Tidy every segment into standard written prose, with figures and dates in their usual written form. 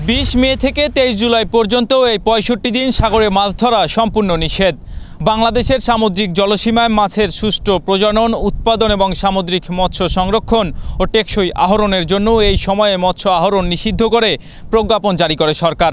20 মে থেকে 23 জুলাই পর্যন্ত এই 65 দিন সাগরে মাছ ধরা সম্পূর্ণ নিষেধ। বাংলাদেশের সামুদ্রিক জলসীমায় মাছের সুষ্ঠু প্রজনন, উৎপাদন এবং সামুদ্রিক মৎস্য সংরক্ষণ ও টেকসই আহরণের জন্য এই সময়ে মৎস্য আহরণ নিষিদ্ধ করে প্রজ্ঞাপন জারি করে সরকার।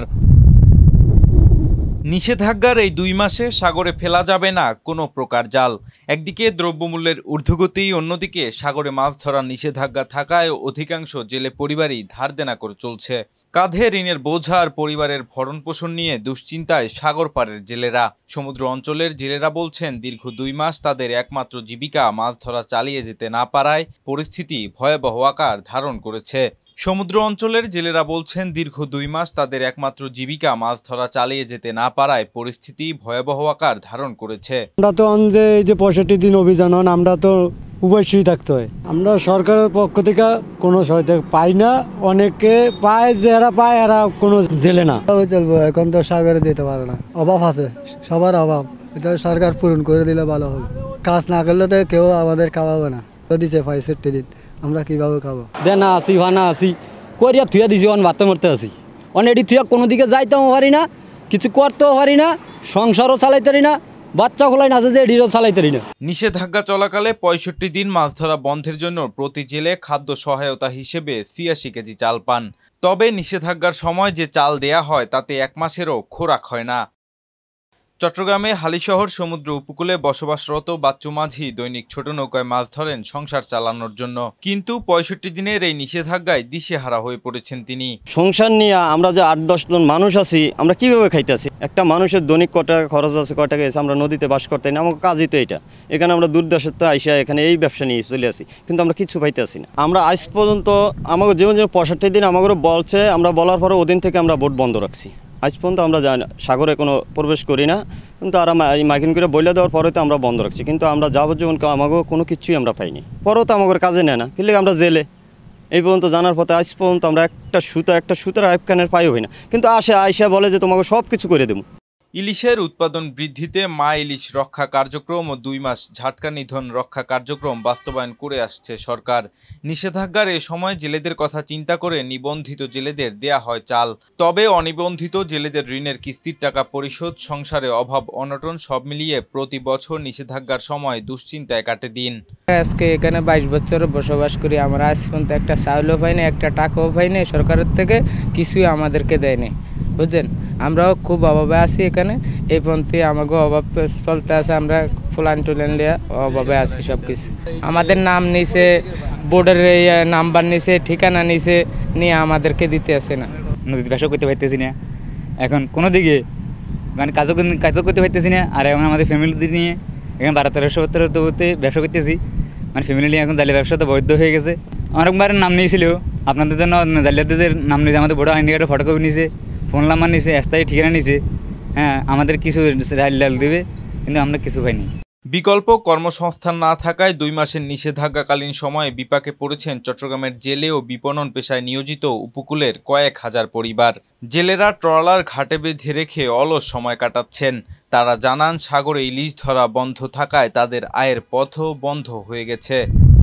নিষেধাজ্ঞার এই 2 মাসে সাগরে ফেলা যাবে না কোনো প্রকার জাল। একদিকে দ্রব্যমূল্যের ঊর্ধ্বগতি, অন্যদিকে সাগরে মাছ ধরার নিষেধাজ্ঞা থাকায় অধিকাংশ জেলে পরিবারই ধার দেনা করে চলছে। কাঁধে ঋণের বোঝা আর পরিবারের ভরণ পোষণ নিয়ে দুশ্চিন্তায় সাগর পাড়ের জেলেরা। সমুদ্র অঞ্চলের জেলেরা বলছেন, দীর্ঘ 2 মাস তাদের একমাত্র জীবিকা মাছ ধরা চালিয়ে যেতে না পারায় পরিস্থিতি ভয়াবহ আকার ধারণ করেছে। সমুদ্র অঞ্চলের জেলেরা বলছেন, দীর্ঘ 2 মাস তাদের একমাত্র জীবিকা মাছ ধরা চালিয়ে যেতে না পারায় পরিস্থিতি ভয়াবহ আকার ধারণ করেছে। আমরা তো এই যে 65 দিন অভিযান, আমরা তো উপবাসী থাকতে হয়। আমরা সরকারের পক্ষ থেকে কোনো সহায়তা পাই না, অনেকে পায়, যারা পায় এরা কোনো জেলে না। চলবো, এখন তো সাগরে যেতে পারে না, অভাব আছে, সবার অভাব। এটা সরকার পূরণ করে দিলে ভালো হবে। কাজ না করলে তো কেউ আমাদের খাওয়াবে না। দিছে 65 দিন, আমরা কিভাবে খাবো? দেনা আসি ভানা আসি করিয়া থুয়া দিছি, অন ভাতে মরতে আসি, অনেক থুয়া কোনো দিকে যাইতেও পারি না, কিছু করতেও পারি না, সংসারও চালাইতে পারি না, বাচ্চা খোলাই না যে এডিরও চালাইতে পারি না। নিষেধাজ্ঞা চলাকালে 65 দিন মাছ ধরা বন্ধের জন্য প্রতি জেলে খাদ্য সহায়তা হিসেবে 86 কেজি চাল পান। তবে নিষেধাজ্ঞার সময় যে চাল দেয়া হয় তাতে 1 মাসেরও খোরাক হয় না। চট্টগ্রামে হালিশহর সমুদ্র উপকূলে বসবাসরত বাচ্চু মাঝি দৈনিক ছোট নৌকায় মাছ ধরেন সংসার চালানোর জন্য, কিন্তু 65 দিনের এই নিষেধাজ্ঞায় দিশেহারা হয়ে পড়েছেন তিনি। সংসার নিয়ে আমরা যে 8-10 জন মানুষ আছি, আমরা কিভাবে খাইতেছি? একটা মানুষের দৈনিক কত টাকা খরচ আছে, কয় টাকা আছে, আমরা নদীতে বাস করতে না, আমার কাজই তো এটা। এখানে আমরা দূর দেশের তো আইসা এখানে এই ব্যবসা নিয়ে চলে আসি, কিন্তু আমরা কিছু পাইতেছি না। আমরা আজ পর্যন্ত আমাকে যেমন 65 দিন আমাকে বলছে, আমরা বলার পরে ওদিন থেকে আমরা বোট বন্ধ রাখছি। আজ পর্যন্ত আমরা সাগরে কোনো প্রবেশ করি না, কিন্তু আর মাইকিং করে বলে দেওয়ার পরে তো আমরা বন্ধ রাখছি, কিন্তু আমরা যাবজ্জীবন আমাকে কোনো কিছুই আমরা পাইনি। পরেও তো আমাদের কাজে নেয় না, কিন্তু আমরা জেলে এই পর্যন্ত জানার পথে আজ পর্যন্ত আমরা একটা সুতার আইপখানের পাইও হই না, কিন্তু আইসা বলে যে তোমাকে সব কিছু করে দেবো। ইলিশের উৎপাদন বৃদ্ধিতে মা ইলিশ রক্ষা কার্যক্রম ও 2 মাস ঝাটকা নিধন রক্ষা কার্যক্রম বাস্তবায়ন করে আসছে সরকার। নিষেধাজ্ঞার এ সময় জেলেদের কথা চিন্তা করে নিবন্ধিত জেলেদের দেয়া হয় চাল। তবে অনিবন্ধিত জেলেদের ঋণের কিস্তির টাকা পরিশোধ, সংসারে অভাব অনটন সব মিলিয়ে প্রতি বছর নিষেধাজ্ঞার সময় দুশ্চিন্তায় কাটে দিন। আজকে এখানে 22 বছর বসবাস করি, আমরা আজ পর্যন্ত একটা চাউলও পাইনি, একটা টাকাও পাইনি, সরকারের থেকে কিছুই আমাদেরকে দেয়নি, বুঝলেন। আমরাও খুব অভাবে আছি এখানে, এই পন্থী আমাকে অভাব চলতে আছে, আমরা ফুলান টুলান লিয়া অভাবে আছি। সব কিছু আমাদের নাম নিছে, বোর্ডের নাম্বার নিছে, ঠিকানা নিছে, নিয়ে আমাদেরকে দিতে আসে না। নদীতে ব্যবসা করতে পারতেছি না, এখন কোনো দিকে মানে কাজও করতে পারতেছি না। আর এখন আমাদের ফ্যামিলি নিয়ে এখানে 12-13 ব্যবসা করতেছি, মানে ফ্যামিলি নিয়ে এখন জালি ব্যবসা তো বৈধ হয়ে গেছে। অনেকবার নাম নিয়েছিল আপনাদের জন্য, জালিয়াতদের নাম নিয়েছে, আমাদের ভোটার আইডি কার্ডের ফটোকপি নিয়েছে, ফোন নাম্বার নিয়েছে, স্থায়ী ঠিকানা নিয়েছে। হ্যাঁ, আমাদের কিছু লাল দেবে, কিন্তু আমরা কিছু পাইনি। বিকল্প কর্মসংস্থান না থাকায় 2 মাসের নিষেধাজ্ঞাকালীন সময়ে বিপাকে পড়েছেন চট্টগ্রামের জেলে ও বিপণন পেশায় নিয়োজিত উপকূলের কয়েক হাজার পরিবার। জেলেরা ট্রলার ঘাটে বেঁধে রেখে অলস সময় কাটাচ্ছেন। তারা জানান, সাগরে ইলিশ ধরা বন্ধ থাকায় তাদের আয়ের পথও বন্ধ হয়ে গেছে।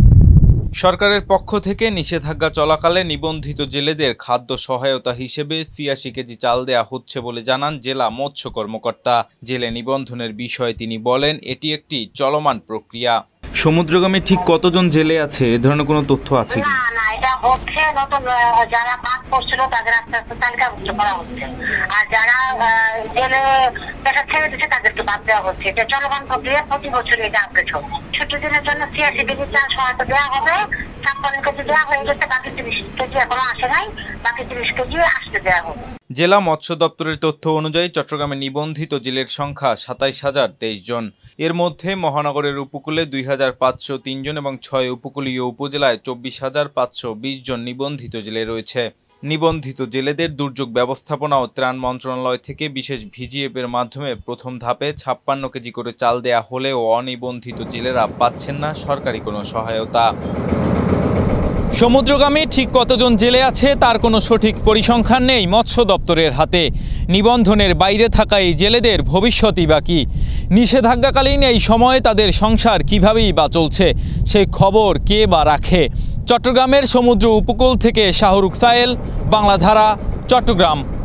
সরকারের পক্ষ থেকে নিষেধাজ্ঞা চলাকালে নিবন্ধিত জেলেদের খাদ্য সহায়তা হিসেবে 86 কেজি চাল দেয়া হচ্ছে বলে জানান জেলা মৎস্য কর্মকর্তা। জেলে নিবন্ধনের বিষয়ে তিনি বলেন, এটি একটি চলমান প্রক্রিয়া। সমুদ্রগামী ঠিক কতজন জেলে আছে, এ ধরনের কোনো তথ্য আছে কি? না, এটা হচ্ছে নতুন যারা পাস করছিল তাদের আস্তে আস্তে তালিকাভুক্ত করা হচ্ছে, আর যারা জেলে পেশা ছেড়ে দিচ্ছে তাদেরকে বাদ দেওয়া হচ্ছে। এটা চলমান প্রক্রিয়া, প্রতি বছর এটা আপডেট হবে। 60 দিনের জন্য 86 কেজি চাল সহায়তা দেওয়া হবে। 56 কেজি দেওয়া হয়ে গেছে, বাকি 30 কেজি এখনো আসে নাই, বাকি 30 কেজি আসতে দেওয়া হবে। জেলা মৎস্য দপ্তরের তথ্য অনুযায়ী চট্টগ্রামে নিবন্ধিত জেলের সংখ্যা 27,023 জন। এর মধ্যে মহানগরের উপকূলে 2,503 জন এবং 6 উপকূলীয় উপজেলায় 24,520 জন নিবন্ধিত জেলে রয়েছে। নিবন্ধিত জেলেদের দুর্যোগ ব্যবস্থাপনা ও ত্রাণ মন্ত্রণালয় থেকে বিশেষ ভিজিএফ এর মাধ্যমে প্রথম ধাপে 56 কেজি করে চাল দেয়া হলেও অনিবন্ধিত জেলেরা পাচ্ছেন না সরকারি কোনো সহায়তা। সমুদ্রগামী ঠিক কতজন জেলে আছে তার কোনো সঠিক পরিসংখ্যান নেই মৎস্য দপ্তরের হাতে। নিবন্ধনের বাইরে থাকা এই জেলেদের ভবিষ্যৎই বা কি? নিষেধাজ্ঞাকালীন এই সময়ে তাদের সংসার কীভাবেই বা চলছে, সেই খবর কে বা রাখে? চট্টগ্রামের সমুদ্র উপকূল থেকে শাহরুখ সায়েল, বাংলাধারা, চট্টগ্রাম।